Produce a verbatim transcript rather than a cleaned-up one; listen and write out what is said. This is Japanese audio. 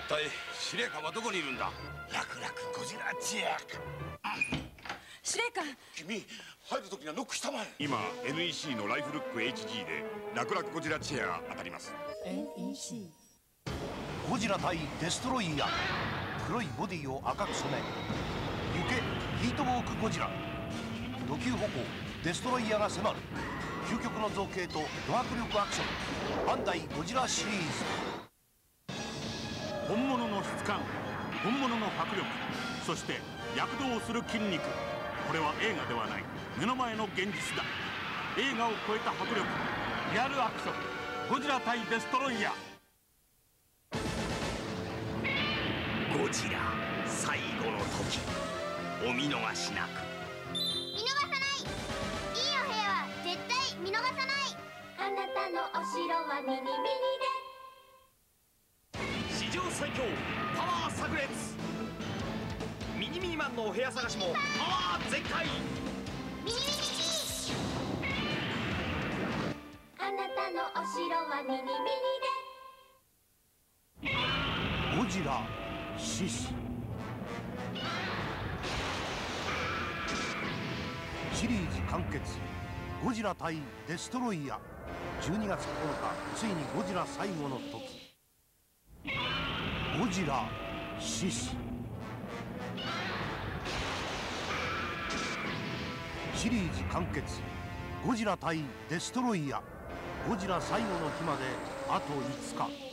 体司令官はどこにいるんだ？ 楽々ゴジラチェアか。 司令官、 君入る時にはノックしたまえ。 今 エヌイーシー のライフルック エイチジー で楽々ゴジラチェアが当たります。 エヌイーシーゴジラ対デストロイヤー。黒いボディを赤く染め、行けヒートウォークゴジラ。土球歩行デストロイヤーが迫る。究極の造形とド迫力アクション、バンダイゴジラシリーズ。 本物の質感、本物の迫力、そして躍動する筋肉。これは映画ではない、目の前の現実だ。映画を超えた迫力、リアルアクション、ゴジラ対デストロイヤー。ゴジラ最後の時、お見逃しなく。 見逃さない。いいお部屋は絶対見逃さない。あなたのお城はミニミニで。史上最強パワー炸裂。ミニミニマンのお部屋探しもパワー全開。ミニミニあなたのお城はミニミニで。 ゴジラシス。シリーズ完結。ゴジラ対デストロイヤー。じゅうにがつここのか、ついにゴジラ最後の時。ゴジラシス。シリーズ完結。ゴジラ対デストロイヤー。ゴジラ最後の日まであといつか。